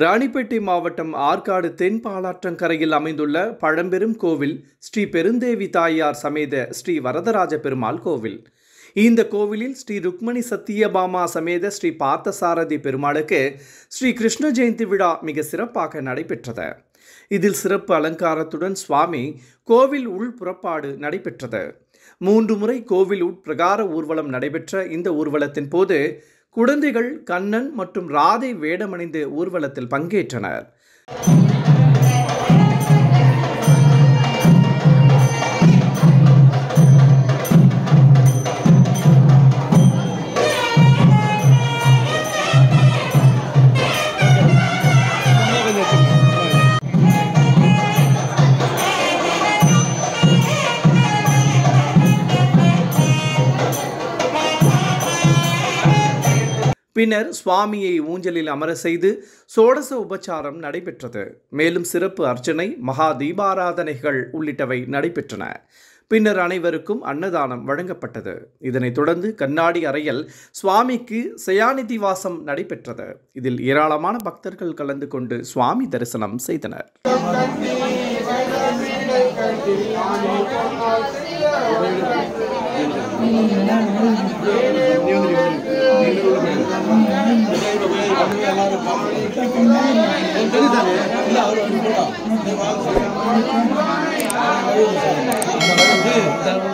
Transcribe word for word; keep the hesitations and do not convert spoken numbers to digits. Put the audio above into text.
ராணிப்பேட்டை மாவட்டம் ஆற்காடு தென் பாலாற்றங்கரையில் அமைந்துள்ள பழம்பெரும் கோவில் ஸ்ரீ பெருந்தேவி தாயார் சமேத ஸ்ரீ வரதராஜ பெருமாள் கோவில். இந்த கோவிலில் ஸ்ரீ ருக்மணி சத்தியபாமா சமேத ஸ்ரீ பார்த்தசாரதி பெருமாளுக்கு ஸ்ரீ கிருஷ்ண ஜெயந்தி விழா மிக சிறப்பாக நடைபெற்றது. இதில் சிறப்பு அலங்காரத்துடன் சுவாமி கோவில் உள் புறப்பாடு நடைபெற்றது. மூன்று முறை கோவில் உட்பிரகார ஊர்வலம் நடைபெற்ற இந்த ஊர்வலத்தின் போது குழந்தைகள் கண்ணன் மற்றும் ராதை வேடமணிந்து ஊர்வலத்தில் பங்கேற்றனர். பின்னர் சுவாமியை ஊஞ்சலில் அமர செய்து சோடச உபச்சாரம் நடைபெற்றது. மேலும் சிறப்பு அர்ச்சனை, மகா தீபாராதனைகள் உள்ளிட்டவை நடைபெற்றன. பின்னர் அனைவருக்கும் அன்னதானம் வழங்கப்பட்டது. இதனைத் தொடர்ந்து கண்ணாடி அறையில் சுவாமிக்கு சயானிதி வாசம் நடைபெற்றது. இதில் ஏராளமான பக்தர்கள் கலந்து கொண்டு சுவாமி தரிசனம் செய்தனர். எல்லாரும்